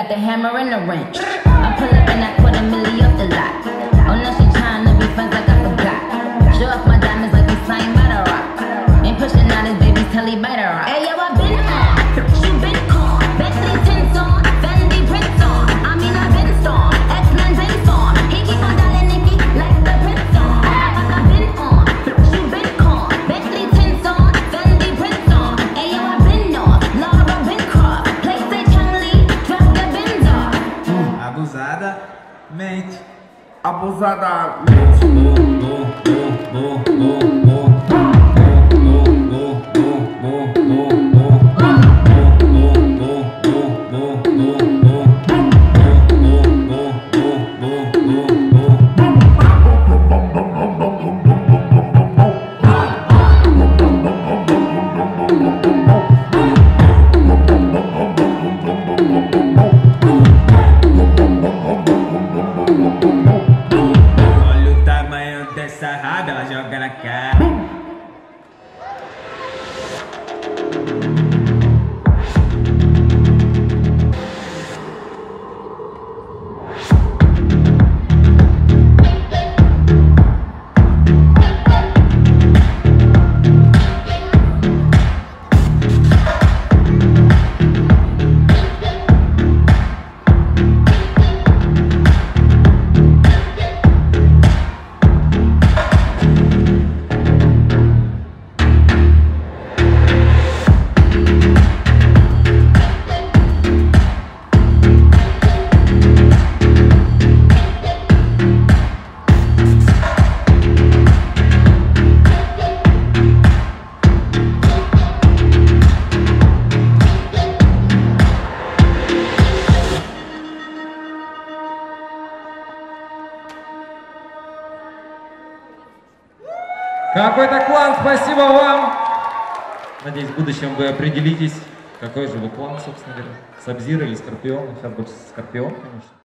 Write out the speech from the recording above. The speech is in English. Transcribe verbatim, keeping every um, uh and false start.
got the hammer and the wrench. I pull up and I put a milli off the lot. Oh, now she tryna be friends like I forgot. Show off my diamonds like we signed by the rock. Ain't pushing out his baby's telly by the rock. Hey, yo, I been on, she been con. Bentley tints on, Fendi prints on. I mean, I been storm, X-Men been storm. He keep on dialing Nicki like the prince on. I been on, she been con. Bentley tints on, Fendi prints on. Hey, yo, I been on, Laura been cross. Play say Chun-Li, drop the Benz off. Abusada, mente. Abusada. Olha o tamanho dessa raba, ela joga na cara. Какой-то клан, спасибо вам! Надеюсь, в будущем вы определитесь, какой же вы клан, собственно говоря. Саб-Зиро или Скорпион? Сейчас больше Скорпион, конечно.